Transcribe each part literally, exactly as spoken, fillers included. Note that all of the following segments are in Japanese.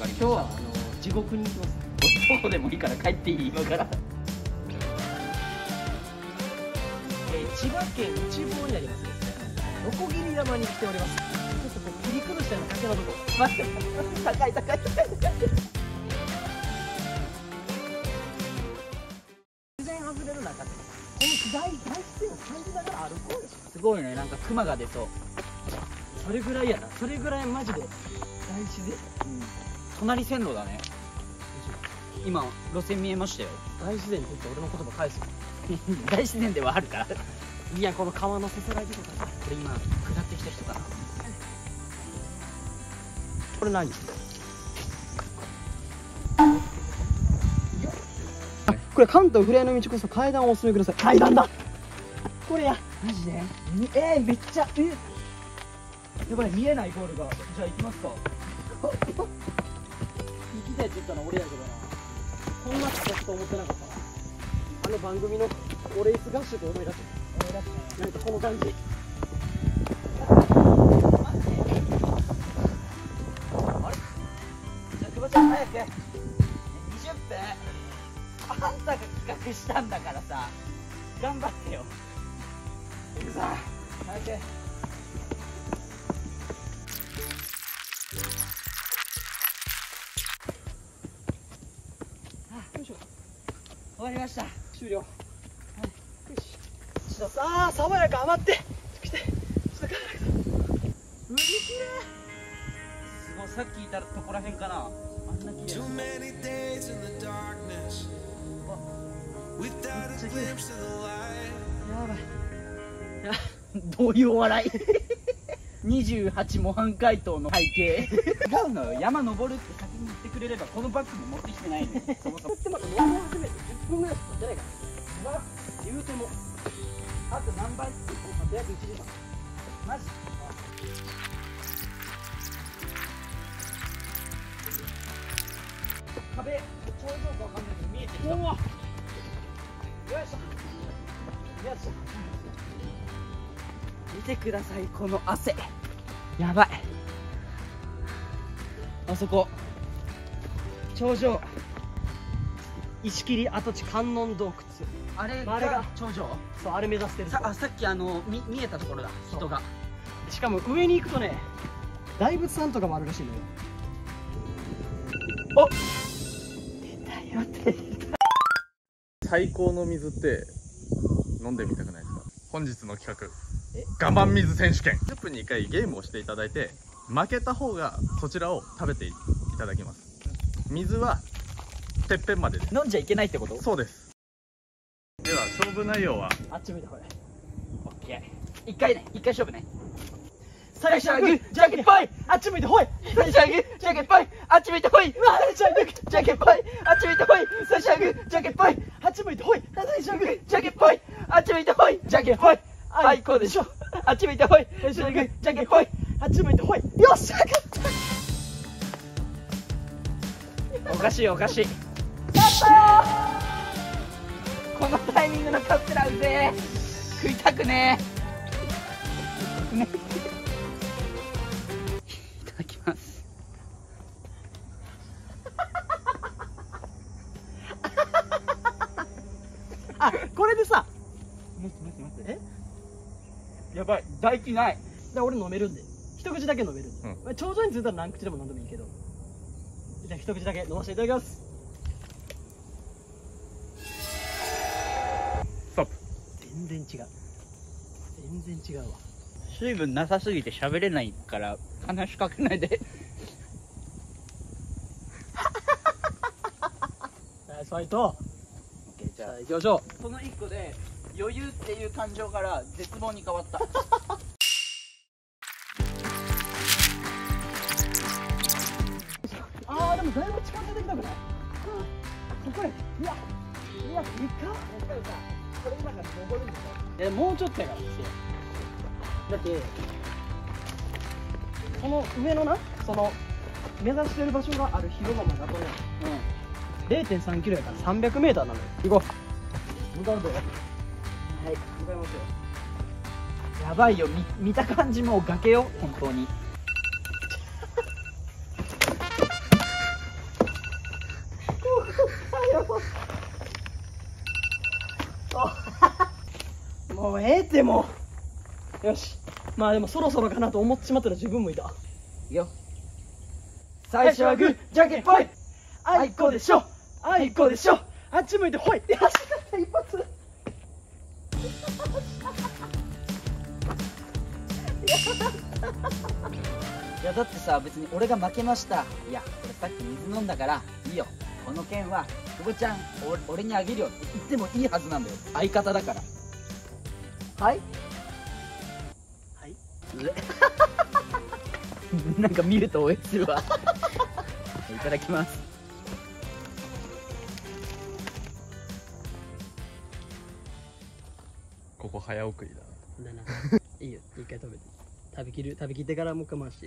かりました。 今日はあの地獄に行きます。 どうでもいいから帰っていい今から。 えー、千葉県内房にありますですね、のこぎり山に来ております。ちょっとこう切り崩したような崖のとこ。待って高い高い高い高い。自然あふれる中でこの大大自然を感じながら歩こうよ。 すごいね、なんかクマが出そう。 それぐらいやな。それぐらいマジで大自然。 うん、隣線路だね。今路線見えましたよ。 大自然って言って俺の言葉返すよ。 大自然ではあるから。 いや、この川のせせらぎとかさ。 これ今下ってきた人かな。 これ何？これ関東ふれあいの道こそ階段をお進みください。階段だ。これや。 マジで？ えー、めっちゃえ。 やばい、見えないゴールが。じゃあ行きますか。 行きたいって言ったの俺やけどな。こんな近くと思ってなかったな。あの番組のオレイス合宿を思い出した。思い出した。なんかこの感じ。 あれ？じゃあ久保ちゃん早く。にじゅっぷん。あんたが企画したんだからさ、頑張ってよ。行くぞ。早く。終わりました。 終了。はい、よし。ちょっとさあ、爽やか余って。来て。ちょっと帰らないと。海きれい。 すごい、さっきいたとこらへんかな。あんな綺麗。 めっちゃ綺麗。やばい。 いや、どういうお笑い。にじゅうはち模範解答の背景。違うのよ。山登るって先に言ってくれればこのバッグも持ってきてないのよ。そもそも。 でも登り始めてじゅっぷんぐらいしか経ってないから。まあ言うてもあと何倍？ あと約いちじかん。 マジ？壁、頂上かわかんないけど見えてきた。 おお。よいしょ。よいしょ。 見てください、この汗。やばい。あそこ頂上、 石切跡地観音洞窟。 あれあれがが頂上。 そう、あれ目指してる。 さあ、さっきあのみ見えたところだ、人が。 しかも上に行くとね、大仏さんとかもあるらしいのよ。お、出たよ出た。 最高の水って飲んでみたくないですか？本日の企画、我慢水選手権。じゅっぷんにいっかいゲームをしていただいて、負けた方がそちらを食べていただきます。水はてっぺんまでです。 飲んじゃいけないってこと？ そうです。では勝負内容は、 あっち向いてほれ。 オッケー。一回ね、一回勝負ね。 最初はグー、じゃんけんぽい。あっち向いてほい。 最初はグー、じゃんけんぽい。あっち向いてほい。 最初はグー、 じゃんけんぽい。あっち向いてほい。最初はグー、じゃんけんぽい。 あっち向いてほい。最初はグー、 じゃんけんぽい。あっち向いてほい。じゃんけんぽい。はい、こうでしょ。あっち向いてほい。最初はグー、じゃんけんぽい。 あっち向いてほい。よっしゃ、勝った。 おかしいおかしい。このタイミングのカステラうぜえ。食いたくねえ。ね、いただきます。 あ、これでさ、 待って待って待って。 え、 やばい、唾液ない。 で俺飲めるんで、一口だけ飲めるんで、 うんまあ頂上に着いたら何口でも飲んでもいいけど、じゃあ一口だけ飲ませていただきます。 ストップ。 全然違う。全然違うわ。 水分なさすぎて喋れないから話しかけないで。 ナイスファイト。 じゃあじゃあ行きましょう。 この一個で余裕っていう感情から絶望に変わった。 ああ、でもだいぶ近づいてきたくない？そこへ、いや、いや、いかん。これ今から登るんですよ。え、もうちょっとやからですよ。だって、その上のな、その目指してる場所がある広場まであとね、れいてんさんキロやからさんびゃくメーターなのよ。行こう。向かうで。はい、向かいますよ。 やばいよ、見見た感じもう崖よ、本当に。 もうええってもう。よし、まあでもそろそろかなと思ってしまったら自分もいた。 いいよ。最初はグー、じゃんけんぽい。 あいこでしょ、あいこでしょ、あっち向いてほい。よし、勝った一発。 いやだってさ、別に俺が負けました、いや俺さっき水飲んだからいいよ、この件は久保ちゃんお俺にあげるよって言ってもいいはずなんだよ、相方だから。はいはいなんか見ると応援するわいただきます。 ここ早送りだな。 だな。いいよ、一回食べて。食べきる、食べきってからもう一回回して。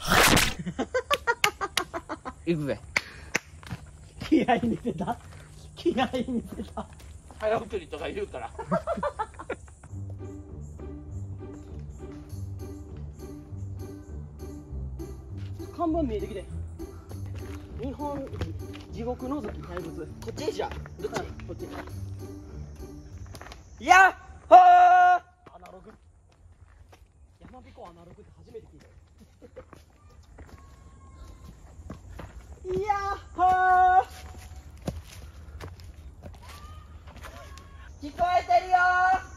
いくぜ。 気合い見せた。気合い見せた。 早送りとか言うから看板見えてきて。日本地獄のぞき怪物。こっちじゃん。どっち？ こっち。 やっほー。 アナログ。山彦アナログって初めて聞いたよ。やっほー。 聞こえてるよ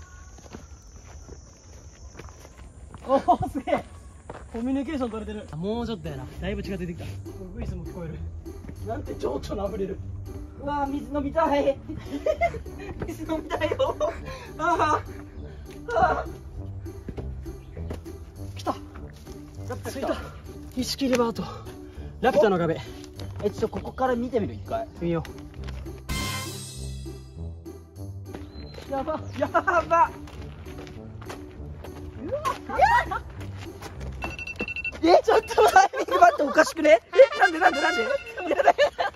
ー。おお、すげえ。コミュニケーション取れてる。もうちょっとやな。だいぶ近づいてきた。ウイスも聞こえる。なんて情緒のあふれる。 うわー、水飲みたい水飲みたいよあーあー来た。着いた。石切りバートラピュタの壁。 え、ちょっとここから見てみる、一回。 見よう。やばやばうわえ、ちょっとタイミング待って、おかしくね。え、なんでなんでなんでやだ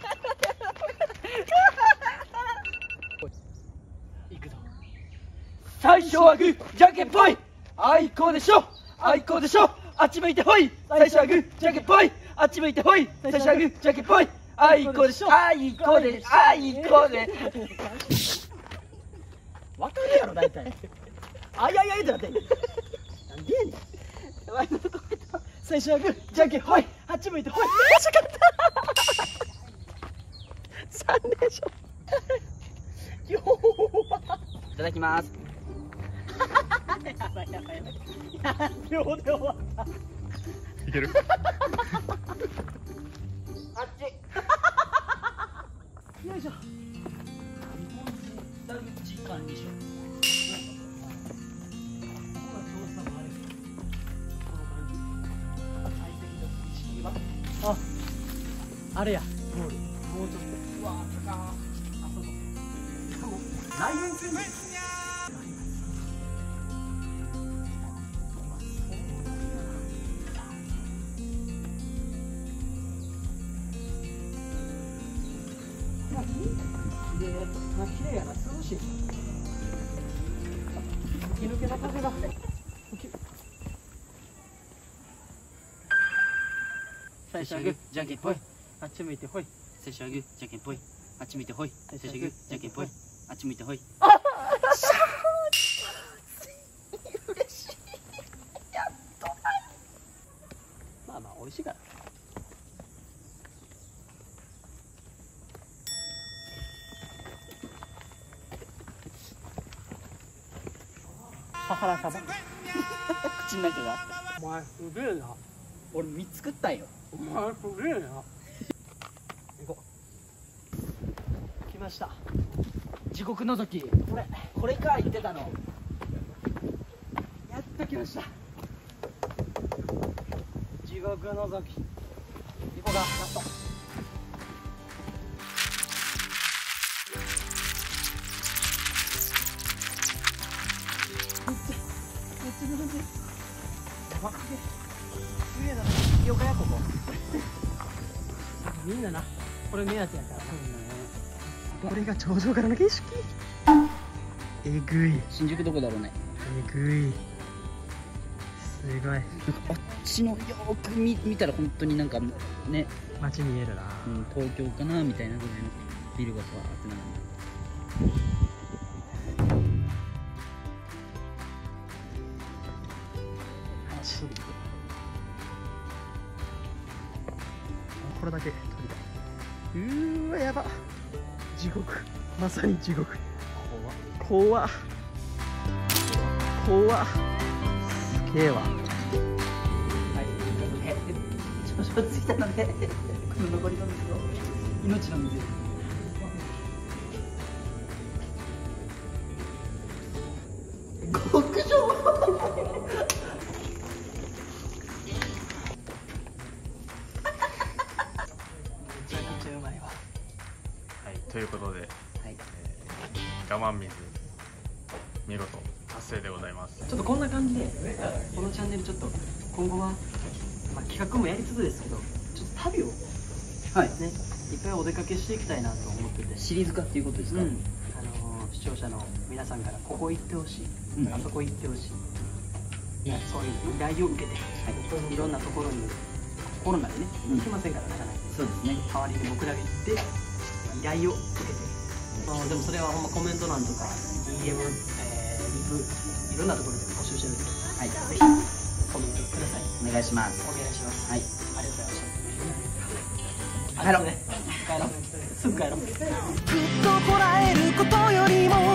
いくぞ。 最初はグー、じゃんけんぽい。あいこでしょ、あいこでしょ、あっち向いてほい。最初はグー、じゃんけんぽい。あっち向いてほい。最初はグー、じゃんけんぽい。あいこでしょ、あいこで、あいこで。わかるやろ、大体。あいあいあいってなって。なんでやねん。 最初はグー、じゃんけんほい。あっち向いてほい。 惜しかったさんでしょよーいただきますやばいやばいやばい。秒で終わった。 いけるあっちよいしょ。 日本人ダルチ管理所。 あ、あれや、ゴール。もうちょっと。 うわー、高ー。あそこ。しかもライオン戦ですで、まあ、綺麗やな、涼しい。吹き抜けの風が。吹き最初はグー、じゃんけんぽい。あっち向いてほい。 最初はグー、じゃんけんぽい。あっち向いてほい。最初はグー、じゃんけんぽい。あっち向いてほい。嬉しい。やっとだ。 まあまあ、美味しいから。母らさば。 口の中が。 お前、すげえな。 俺みっつ食ったんよ。 お前、すげえな。行こう。来ました。 地獄覗き。 これ。 これか言ってたの。 やっと来ました。地獄のぞき。行こうか、ラスト。めっちゃ、めっちゃ並んでる。やば。すげえな。 よかや、ここ。 みんなな、これ目当てやからな。これが頂上からの景色。えぐい。 新宿どこだろうね。 えぐい。すごい。 なんかあっちのよーく見見たら本当になんかね、 街見えるな。 うん、東京かなみたいなぐらいの。 ビルがわーってなる。 これだけ取りたい。うーわやば、地獄、まさに地獄。怖っ怖っ、すげえわ。 はい、少々ついたのでこの残りの水を、命の水極上ということで、はい、えー、我慢水見事達成でございます。 ちょっとこんな感じでこのチャンネルちょっと今後は、まあ、企画もやりつつですけど、ちょっと旅をはいね、いっぱいお出かけしていきたいなと思ってて、 シリーズ化っていうことですか？ うん、あのー、視聴者の皆さんからここ行ってほしい、うん、あそこ行ってほしい、ね、そういう依頼を受けて、はい、いろんなところにコロナでね行けませんからなかなか、 そうですね、 代わりに僕らが行って依頼を受けて、まあ、でもそれはほんまコメント欄とか ディーエム、えー、リプいろんなところで募集してるんで、はい、ぜひコメントください。 お願いします。 お願いします。 はい、 ありがとうございました。 帰ろうね、帰ろう、すぐ帰ろう。 ぐっとこらえることよりも